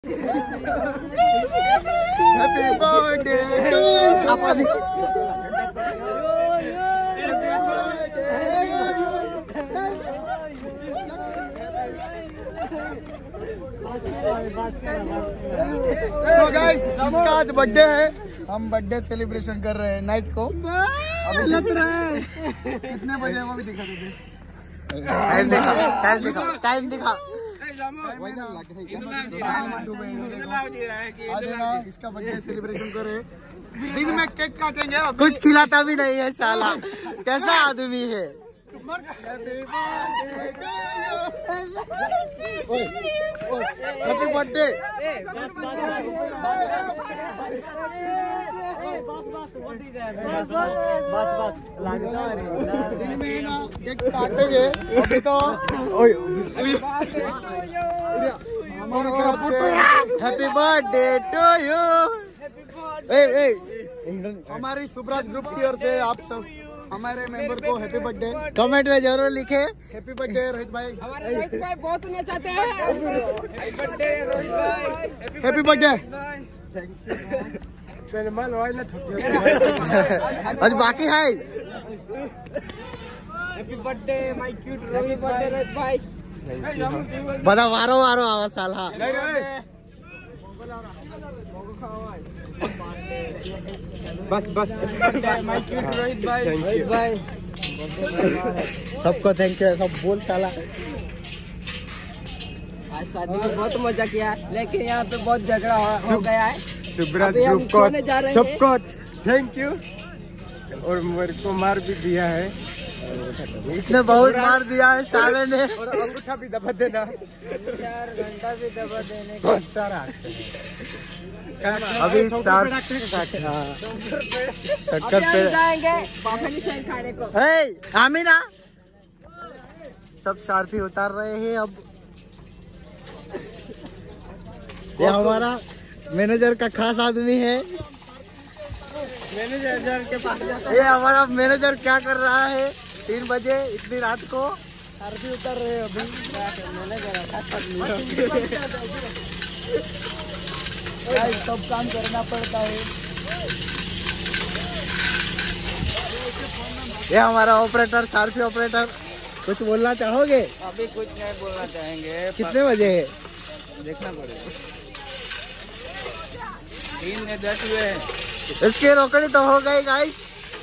Happy birthday to सो guys, इसका आज बर्थडे है। हम बर्थडे सेलिब्रेशन कर रहे हैं नाइट को। अभी लग रहा है कितने बजे वो भी दिखा दो। टाइम दिखा। इसका बर्थडे सेलिब्रेशन कर रहे हैं। दिन में केक काटेंगे। कुछ खिलाता भी नहीं है साला, कैसा आदमी है। Happy birthday. केक काटेंगे अभी तो। Happy birthday to you. हमारी सुब्राज ग्रुप की ओर से आप सब हमारे मेंबर को हैप्पी बर्थडे कमेंट में जरूर लिखे। हैप्पी बर्थडे रोहित भाई। हमारे रोहित भाई बहुत होना चाहते हैं। हैप्पी बर्थडे रोहित भाई। Happy birthday. आज बाकी है। Happy birthday my cute Rohit भाई। बता मारो आवाज साला। बस माय क्यूट रोहित भाई। सबको थैंक यू। सब बोल साला। आज शादी में बहुत मजा किया, लेकिन यहाँ पे बहुत झगड़ा हो गया है। सुब्राज अभी हम ग्रुप सोने जा को रहे हैं। सबको थैंक यू। और मेरे को मार भी दिया है। इसने बहुत मार दिया है साले ने। और अंगूठा भी दबा देना। 4 घंटा भी दबा देने को। अभी शक्कर पे जाएंगे बाफेली चाय खाने को। आमीना सब शार्पी उतार रहे हैं। अब ये हमारा मैनेजर का खास आदमी है। मैनेजर के पास ये हमारा मैनेजर क्या कर रहा है 3 बजे इतनी रात को। शार्पी उतर रहे हैं अभी। सब काम करना पड़ता है। ये हमारा ऑपरेटर शार्पी ऑपरेटर। कुछ बोलना चाहोगे? अभी कुछ नहीं बोलना चाहेंगे। कितने बजे है? देखना पड़ेगा। 3:10 हुए हैं। इसकी रोकड़ी तो हो गई गाइस।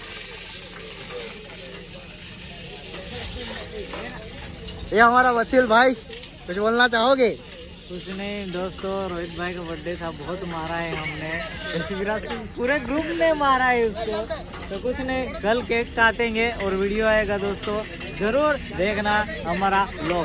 ये हमारा वसील भाई, कुछ बोलना चाहोगे? कुछ नहीं दोस्तों, रोहित भाई का बर्थडे था, बहुत मारा है हमने। ऐसे विराट पूरे ग्रुप ने मारा है उसको। तो कुछ नहीं, कल केक काटेंगे और वीडियो आएगा दोस्तों, जरूर देखना हमारा व्लॉग।